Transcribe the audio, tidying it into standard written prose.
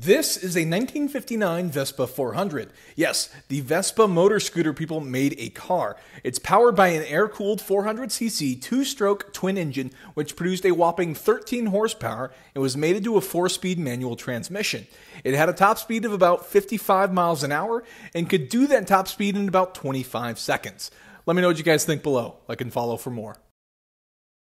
This is a 1959 Vespa 400. Yes, the Vespa motor scooter people made a car. It's powered by an air-cooled 400cc two-stroke twin engine which produced a whopping 13 horsepower and was mated to a 4-speed manual transmission. It had a top speed of about 55 miles an hour and could do that top speed in about 25 seconds. Let me know what you guys think below. Like and follow for more.